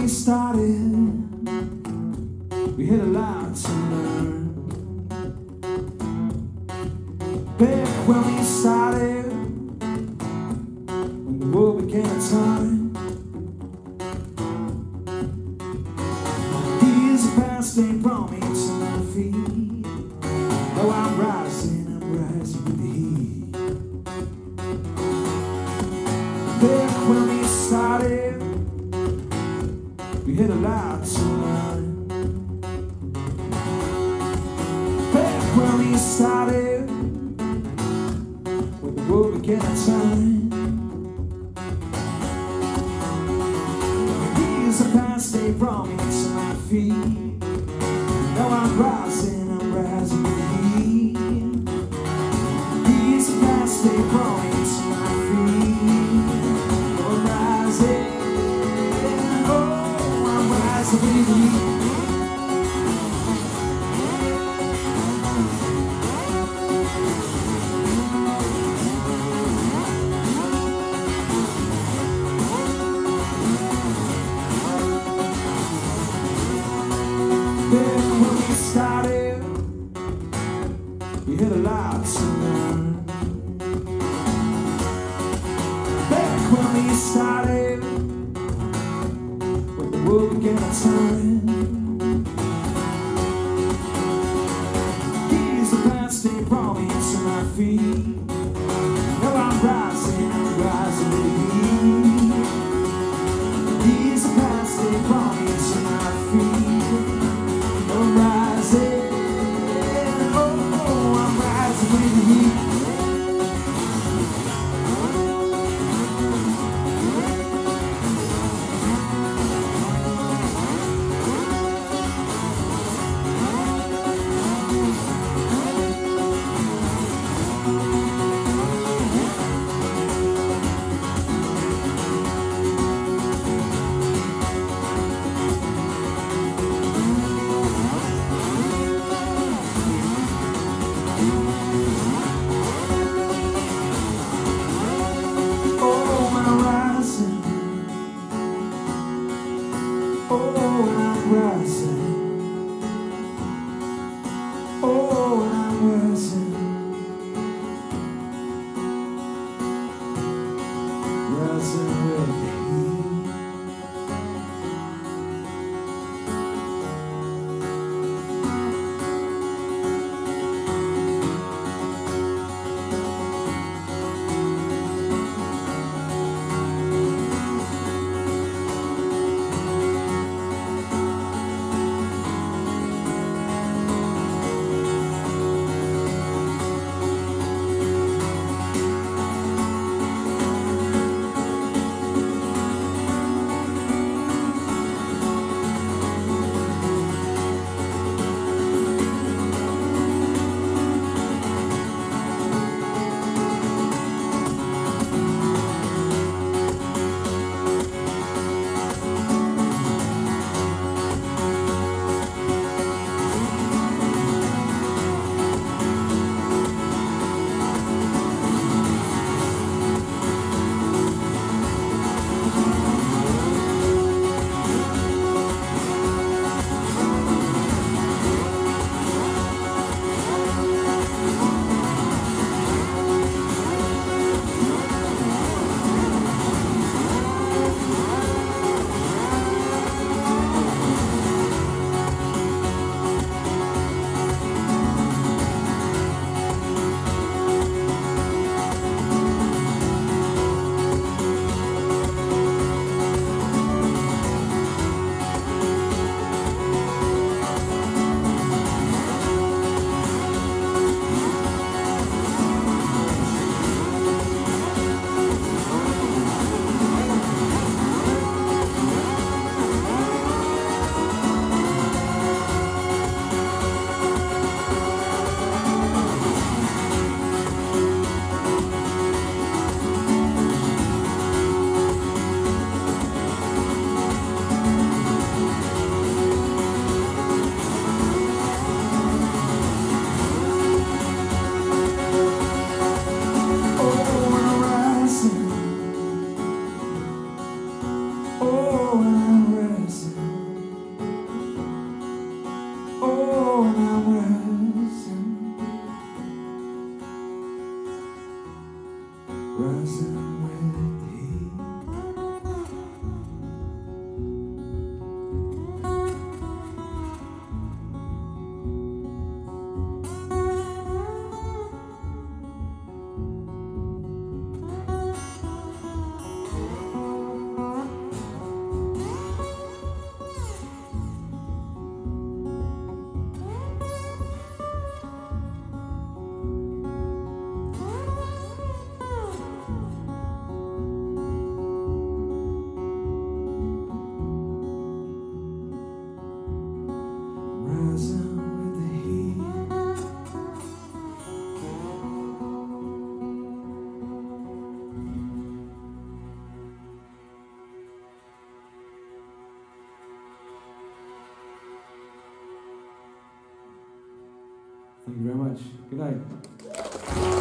we started, we had a lot to learn. Back when we started, when the world began to turn. Here's a past day brought me to my feet. Though I'm rising with the heat. Back when we started, we had a lot to learn. Back when we started, when the world began to turn. Here's a past day brought me to my feet. Now I'm rising with the heat. Here's a past day brought me to my feet. I'm rising, oh, I'm rising with the heat. Back when we started, we had a lot to learn. Back when we started, when the world began to turn. Here's the past day brought me to my feet. Now I'm rising with the heat. Here's the past day brought me to my feet. I'm rising, oh, I'm rising with the heat. Thank you very much. Good night.